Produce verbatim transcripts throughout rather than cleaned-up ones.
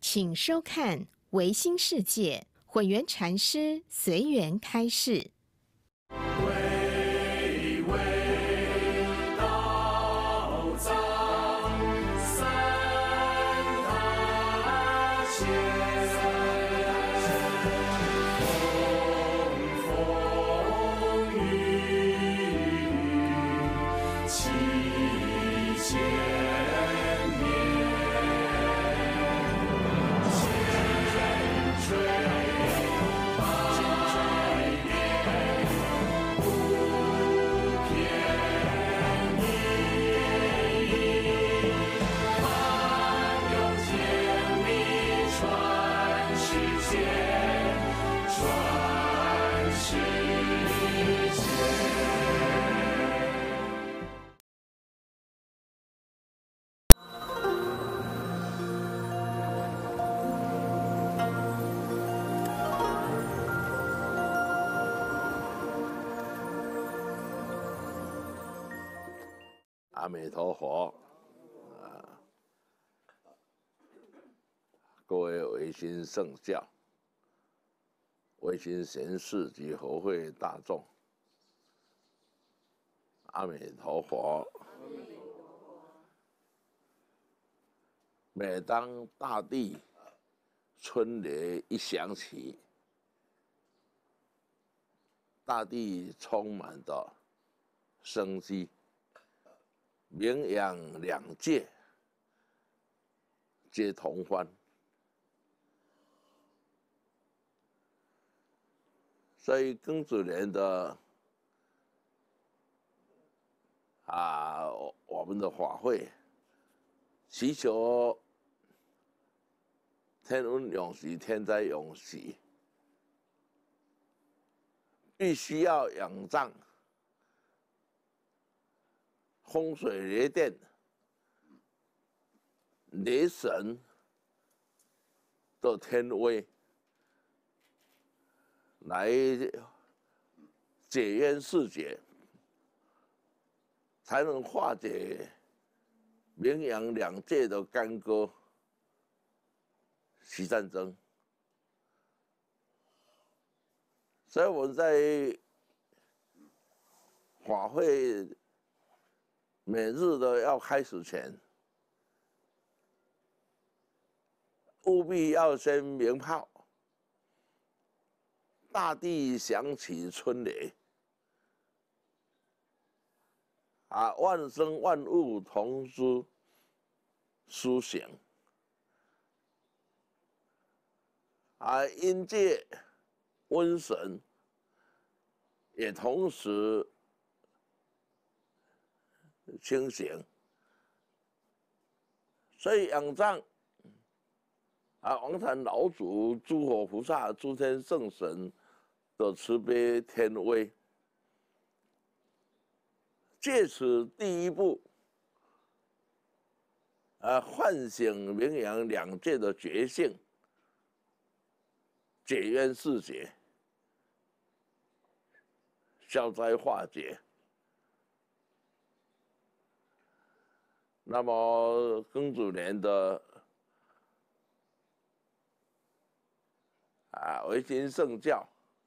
请收看唯心世界混元禅师随缘开示。 巍巍道藏三大千，风风雨雨七千。 阿弥陀佛，啊，各位唯心圣教、唯心贤士及和会大众，阿弥陀佛。每当大地春雷一响起，大地充满着生机。 名扬两界皆同欢，所以庚子年的啊，我们的法会祈求天恩永续、天灾永续，必须要仰仗。 风水雷电、雷神的天威来解冤释结，才能化解名扬两界的干戈习战争。所以我们在法会。 每日的要开始前，务必要先鸣炮，大地响起春雷，啊，万生万物同之苏醒，啊，阴界瘟神也同时。 清醒，所以仰仗啊，王禅老祖、诸佛菩萨、诸天圣神的慈悲天威，借此第一步，啊，唤醒名扬两界的觉性，解冤释结，消灾化解。 那么庚子年的啊，唯心圣教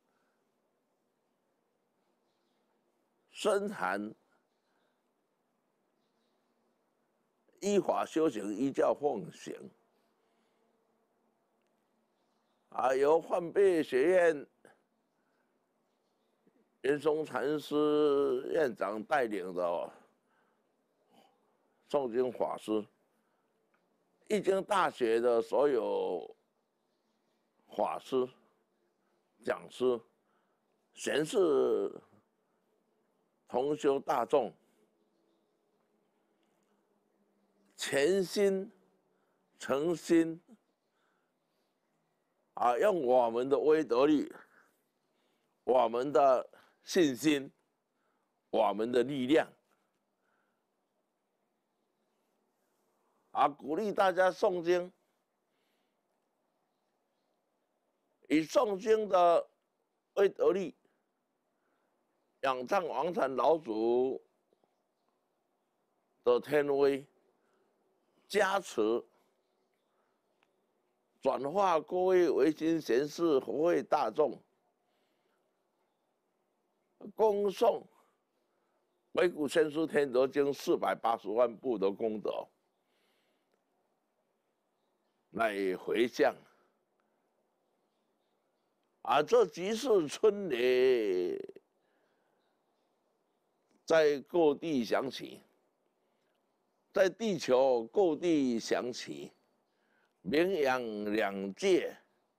深含依法修行、依教奉行啊，由幻贝学院云松禅师院长带领的。 诵经法师，易经大学的所有法师、讲师、贤士、同修大众，全心诚心啊，用我们的威德力、我们的信心、我们的力量。 啊，鼓励大家诵经，以诵经的威德力，仰仗王禅老祖的天威加持， 转化各位维新贤士、佛会大众，恭送《维谷先师天德经》四百八十万部的功德，来回向。啊，这即是春雷在各地响起，在地球各地响起。名扬两界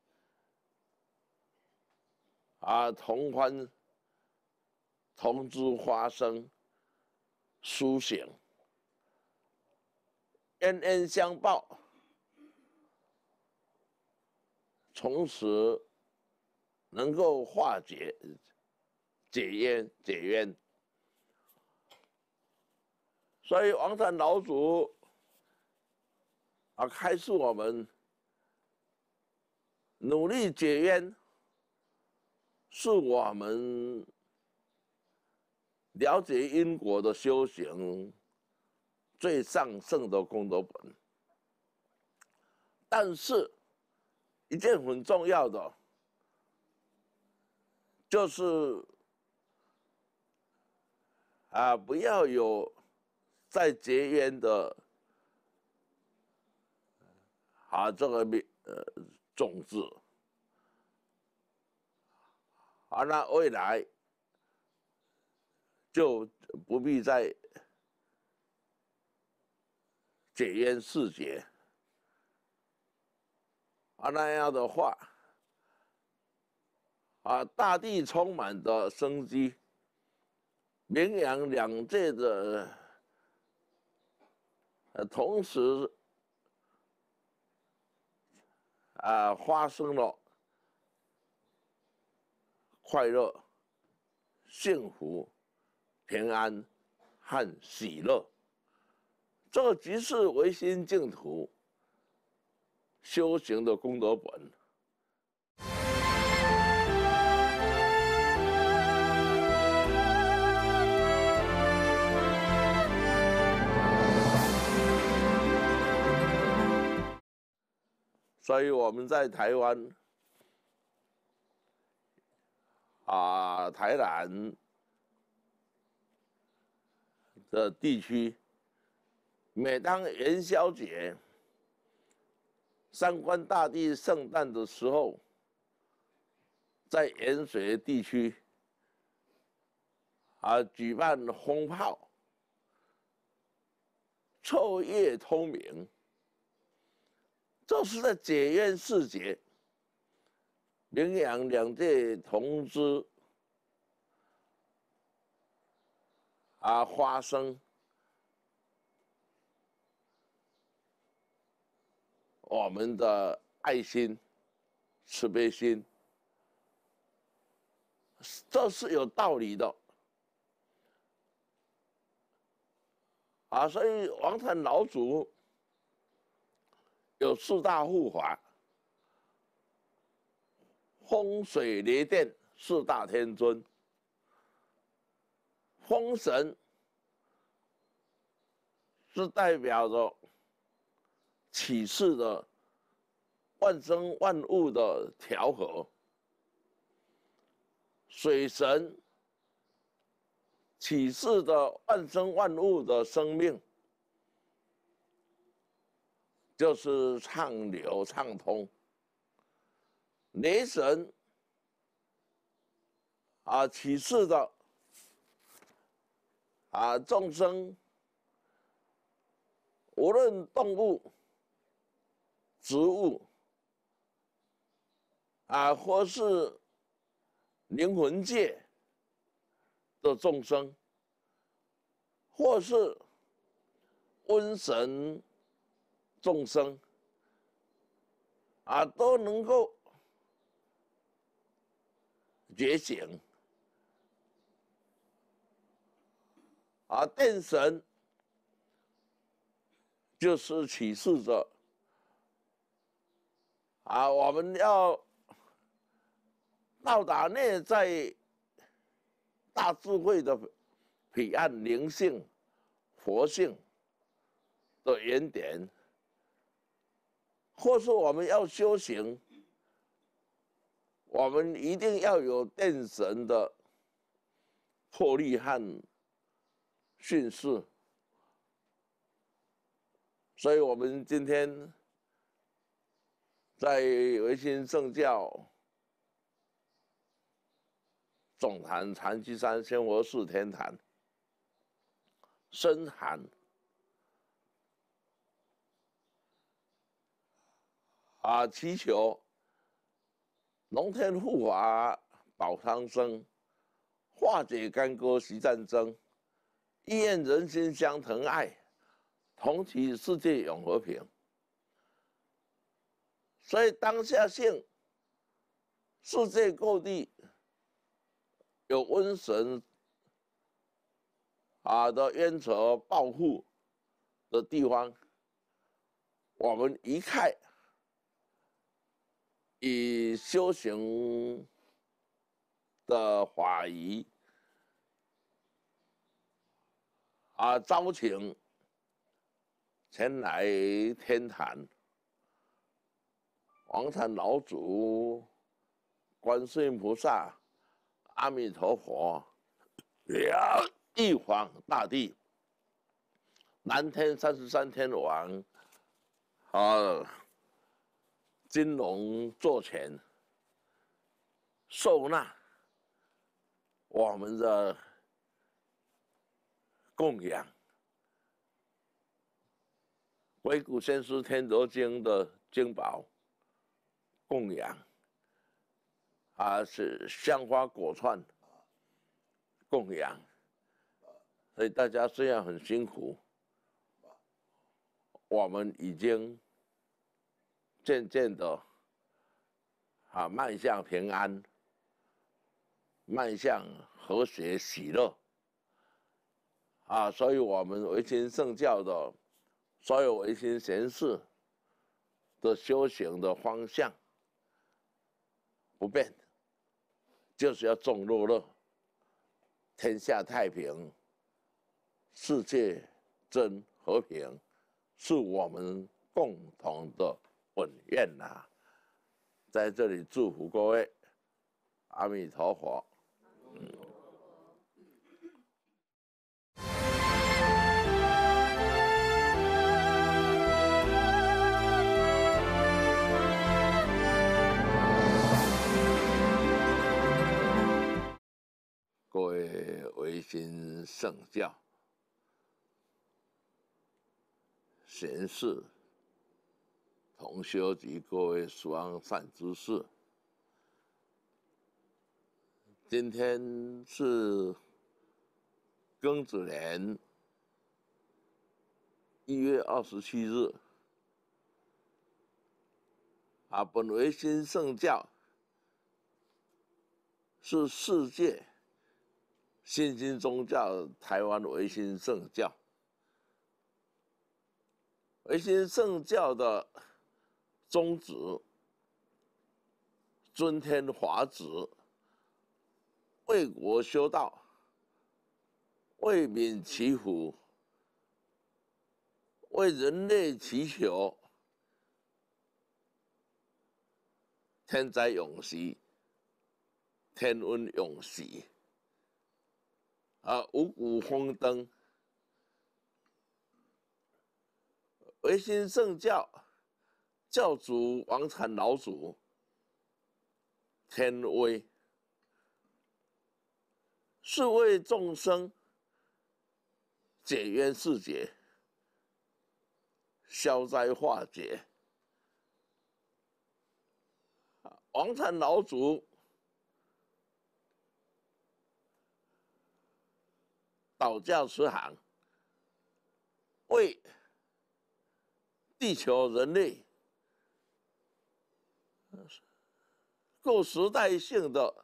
啊，同欢同知发生苏醒，冤冤相报，从此能够化解解冤解冤。所以王禅老祖啊，开示我们努力解冤，是我们了解因果的修行最上乘的功德本。但是，一件很重要的，就是啊，不要有在结冤的。啊，这个呃种子，啊，那未来就不必再解冤释结，啊，那样的话，啊，大地充满的生机，名扬两界的，呃，同时。啊，发生了快乐、幸福、平安和喜乐，这即是唯心净土修行的功德本。所以我们在台湾啊、台南的地区，每当元宵节、三官大帝圣诞的时候，在盐水地区啊举办轰炮，彻夜通明。这是在解冤释结，名扬两界同知啊发生我们的爱心、慈悲心，这是有道理的啊。所以王禅老祖有四大护法，风水雷电四大天尊。风神是代表着启示的万生万物的调和，水神启示的万生万物的生命。就是畅流畅通。雷神啊启示的啊众生，无论动物、植物啊，或是灵魂界的众生，或是瘟神众生啊，都能够觉醒啊。电神就是启示着啊，我们要到达内在大智慧的彼岸灵性、佛性的原点。 或是我们要修行，我们一定要有电神的魄力和训示。所以，我们今天在维新圣教总坛禅七山仙佛寺天坛深寒啊，祈求龙天护法保苍生，化解干戈息战争，意愿人心相疼爱，同祈世界永和平。所以当下性，世界各地有瘟神啊的冤仇报复的地方，我们一概以修行的法仪啊，招请前来天坛，王禅老祖、观世音菩萨、阿弥陀佛、玉皇大帝、南天三十三天王啊，金龙座前受纳我们的供养，鬼谷先师天德经的经宝供养，啊是香花果串供养，所以大家虽然很辛苦，我们已经渐渐的啊迈向平安，迈向和谐喜乐啊，所以我们维新圣教的所有维新贤士的修行的方向不变，就是要众乐乐，天下太平，世界真和平，是我们共同的本愿呐、啊。在这里祝福各位，阿弥陀佛。嗯各位维新圣教贤士、同修及各位殊善知识，今天是庚子年一月二十七日，啊，本维新圣教是世界新兴宗教台湾维新圣教，维新圣教的宗旨，尊天华旨，为国修道，为民祈福，为人类祈求天灾永息，天温永息。啊，五谷丰登，维新圣教教主王禅老祖天威，是为众生解冤释结，消灾化解。王禅老祖导教慈航，为地球人类各时代性的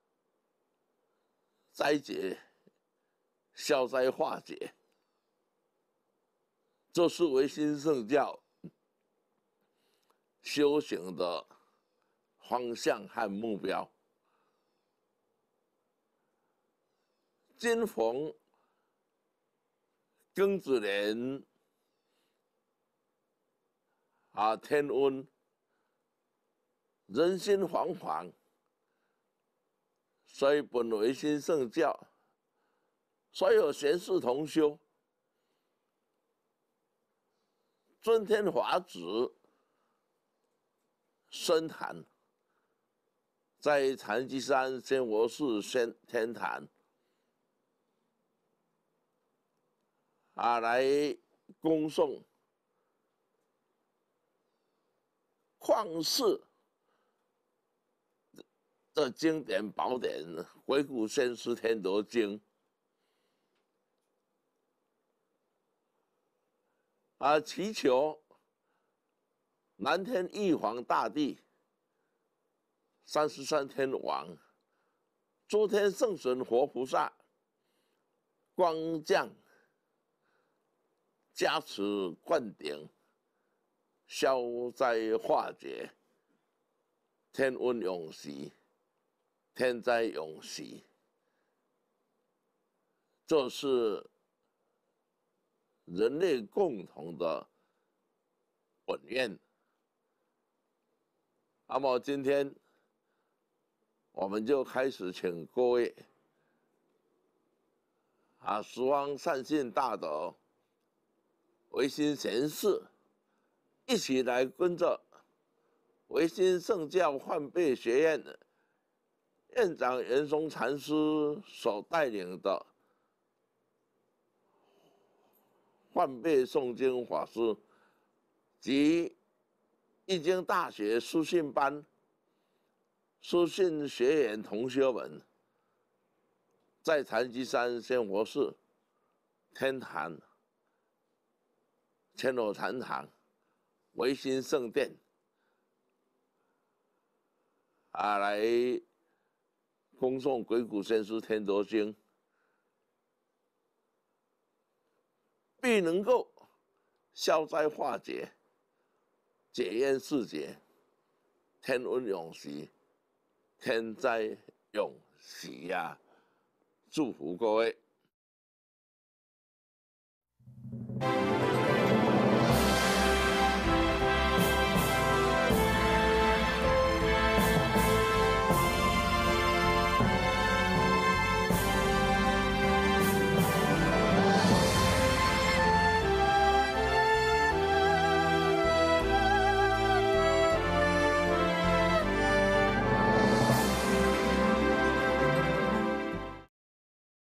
灾劫消灾化解，这是维新圣教修行的方向和目标。今逢庚子年啊，天温，人心惶惶，所以本唯心圣教，所有贤士同修，尊天法旨，深坛，在禅机山仙佛寺仙天坛啊，来恭送旷世的经典宝典《回顾先师天德经》啊，祈求南天玉皇大帝、三十三天王、诸天圣神活菩萨光降加持灌顶，消灾化解，天温永息，天灾永息。这是人类共同的本愿。那么今天我们就开始请各位啊，十方善信大德、唯心贤士，一起来跟着唯心圣教换辈学院的院长袁松禅师所带领的换辈诵经法师及易经大学书信班书信学员同学们，在禅机山仙佛寺天坛千罗禅堂唯心圣殿啊，来恭诵《鬼谷先师天德经》，必能够消灾化解、解冤释结、天温永息、天灾永息呀、啊！祝福各位。